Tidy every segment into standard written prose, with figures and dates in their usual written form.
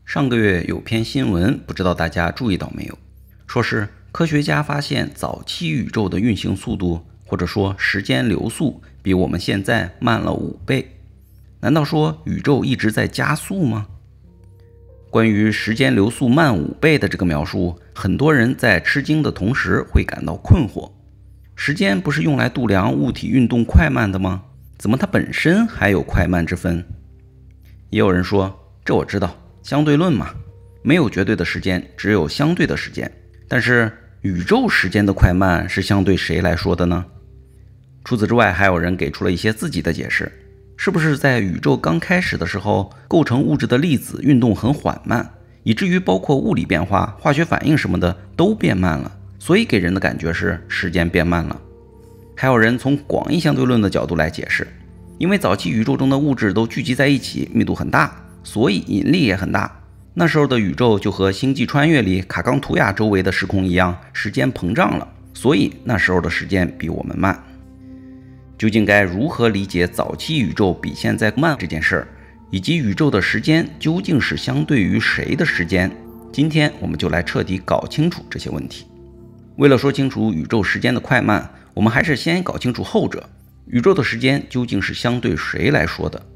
上个月有篇新闻，不知道大家注意到没有？说是科学家发现早期宇宙的运行速度，或者说时间流速，比我们现在慢了5倍。难道说宇宙一直在加速吗？关于时间流速慢5倍的这个描述，很多人在吃惊的同时会感到困惑。时间不是用来度量物体运动快慢的吗？怎么它本身还有快慢之分？也有人说，这我知道，相对论嘛，没有绝对的时间，只有相对的时间。但是宇宙时间的快慢是相对谁来说的呢？除此之外，还有人给出了一些自己的解释，是不是在宇宙刚开始的时候，构成物质的粒子运动很缓慢，以至于包括物理变化、化学反应什么的都变慢了，所以给人的感觉是时间变慢了。还有人从广义相对论的角度来解释，因为早期宇宙中的物质都聚集在一起，密度很大，所以引力也很大。那时候的宇宙就和星际穿越里卡冈图亚周围的时空一样，时间膨胀了，所以那时候的时间比我们慢。究竟该如何理解早期宇宙比现在慢这件事儿，以及宇宙的时间究竟是相对于谁的时间？今天我们就来彻底搞清楚这些问题。为了说清楚宇宙时间的快慢，我们还是先搞清楚后者，宇宙的时间究竟是相对谁来说的？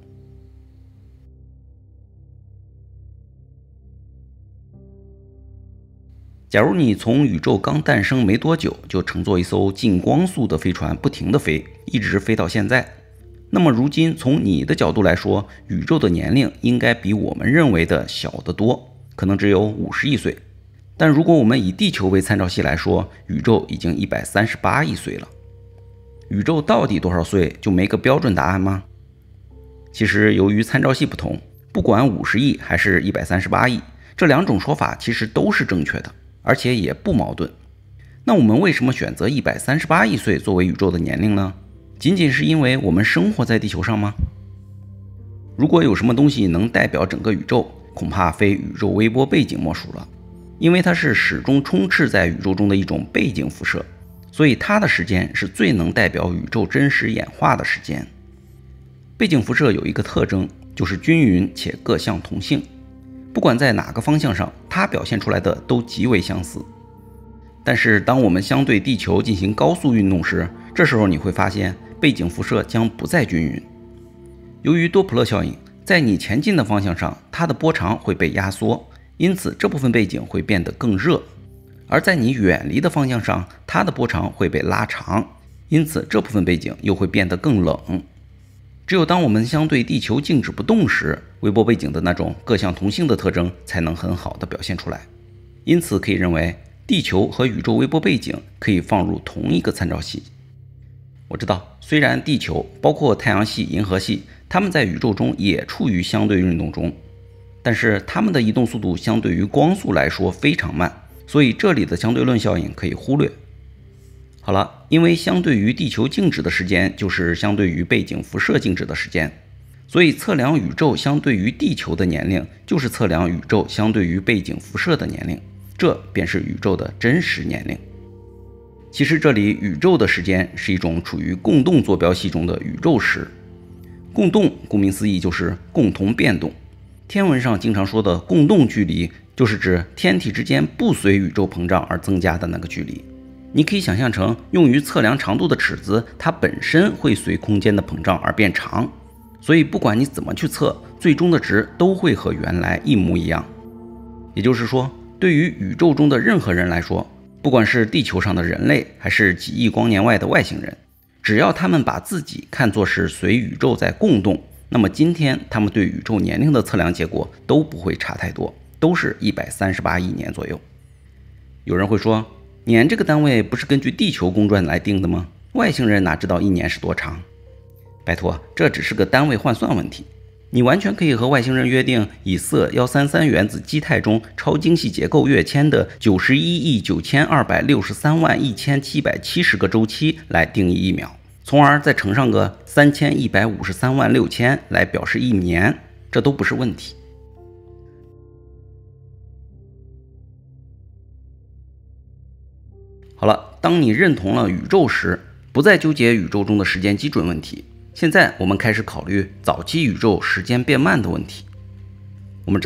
假如你从宇宙刚诞生没多久就乘坐一艘近光速的飞船不停地飞，一直飞到现在，那么如今从你的角度来说，宇宙的年龄应该比我们认为的小得多，可能只有50亿岁。但如果我们以地球为参照系来说，宇宙已经138亿岁了。宇宙到底多少岁就没个标准答案吗？其实由于参照系不同，不管50亿还是138亿，这两种说法其实都是正确的，而且也不矛盾。那我们为什么选择138亿岁作为宇宙的年龄呢？仅仅是因为我们生活在地球上吗？如果有什么东西能代表整个宇宙，恐怕非宇宙微波背景莫属了，因为它是始终充斥在宇宙中的一种背景辐射，所以它的时间是最能代表宇宙真实演化的时间。背景辐射有一个特征，就是均匀且各项同性，不管在哪个方向上，它表现出来的都极为相似。但是当我们相对地球进行高速运动时，这时候你会发现背景辐射将不再均匀。由于多普勒效应，在你前进的方向上，它的波长会被压缩，因此这部分背景会变得更热；而在你远离的方向上，它的波长会被拉长，因此这部分背景又会变得更冷。只有当我们相对地球静止不动时，微波背景的那种各项同性的特征才能很好的表现出来。因此可以认为，地球和宇宙微波背景可以放入同一个参照系。我知道，虽然地球包括太阳系、银河系，它们在宇宙中也处于相对运动中，但是它们的移动速度相对于光速来说非常慢，所以这里的相对论效应可以忽略。好了，因为相对于地球静止的时间就是相对于背景辐射静止的时间，所以测量宇宙相对于地球的年龄就是测量宇宙相对于背景辐射的年龄，这便是宇宙的真实年龄。其实这里宇宙的时间是一种处于共动坐标系中的宇宙时。共动顾名思义就是共同变动，天文上经常说的共动距离就是指天体之间不随宇宙膨胀而增加的那个距离。你可以想象成用于测量长度的尺子，它本身会随空间的膨胀而变长，所以不管你怎么去测，最终的值都会和原来一模一样。也就是说，对于宇宙中的任何人来说，不管是地球上的人类还是几亿光年外的外星人，只要他们把自己看作是随宇宙在共动，那么今天他们对宇宙年龄的测量结果都不会差太多，都是138亿年左右。有人会说，年这个单位不是根据地球公转来定的吗？外星人哪知道一年是多长？拜托，这只是个单位换算问题。你完全可以和外星人约定，以铯133原子基态中超精细结构跃迁的9192631770个周期来定义1秒，从而再乘上个31536000来表示1年，这都不是问题。好了，当你认同了宇宙时，不再纠结宇宙中的时间基准问题，现在我们开始考虑早期宇宙时间变慢的问题。我们知道，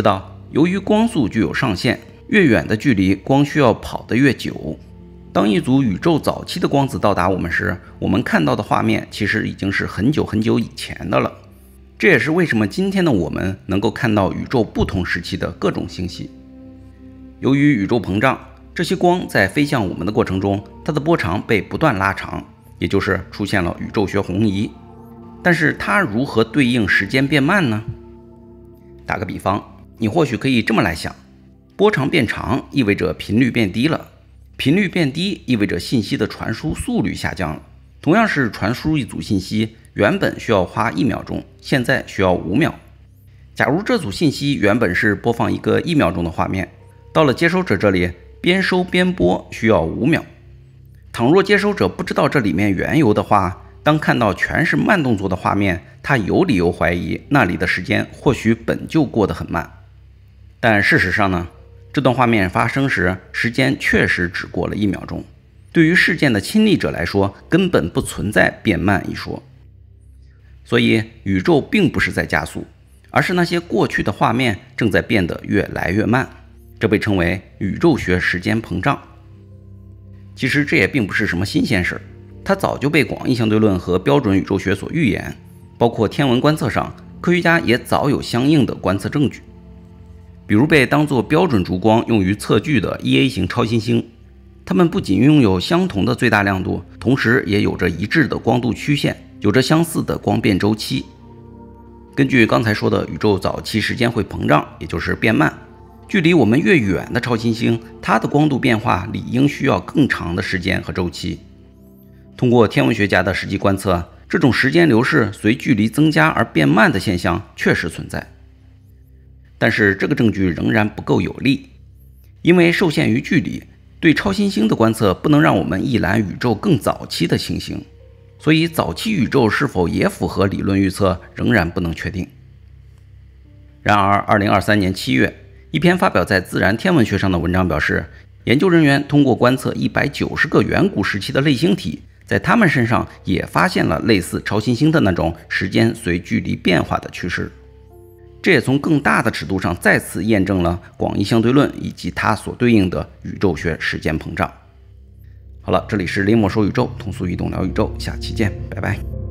由于光速具有上限，越远的距离光需要跑得越久。当一组宇宙早期的光子到达我们时，我们看到的画面其实已经是很久很久以前的了。这也是为什么今天的我们能够看到宇宙不同时期的各种星系。由于宇宙膨胀，这些光在飞向我们的过程中，它的波长被不断拉长，也就是出现了宇宙学红移。但是它如何对应时间变慢呢？打个比方，你或许可以这么来想，波长变长意味着频率变低了，频率变低意味着信息的传输速率下降了。同样是传输一组信息，原本需要花1秒钟，现在需要5秒。假如这组信息原本是播放一个1秒钟的画面，到了接收者这里，边收边播需要5秒。倘若接收者不知道这里面缘由的话，当看到全是慢动作的画面，他有理由怀疑那里的时间或许本就过得很慢。但事实上呢，这段画面发生时，时间确实只过了1秒钟。对于事件的亲历者来说，根本不存在变慢一说。所以宇宙并不是在加速，而是那些过去的画面正在变得越来越慢，这被称为宇宙学时间膨胀。其实这也并不是什么新鲜事，它早就被广义相对论和标准宇宙学所预言，包括天文观测上，科学家也早有相应的观测证据。比如被当作标准烛光用于测距的 EA 型超新星，它们不仅拥有相同的最大亮度，同时也有着一致的光度曲线，有着相似的光变周期。根据刚才说的宇宙早期时间会膨胀，也就是变慢，距离我们越远的超新星，它的光度变化理应需要更长的时间和周期。通过天文学家的实际观测，这种时间流逝随距离增加而变慢的现象确实存在。但是这个证据仍然不够有力，因为受限于距离，对超新星的观测不能让我们一览宇宙更早期的情形，所以早期宇宙是否也符合理论预测仍然不能确定。然而2023年7月，一篇发表在《自然天文学》上的文章表示，研究人员通过观测190个远古时期的类星体，在它们身上也发现了类似超新星的那种时间随距离变化的趋势。这也从更大的尺度上再次验证了广义相对论以及它所对应的宇宙学时间膨胀。好了，这里是林某说宇宙，通俗易懂聊宇宙，下期见，拜拜。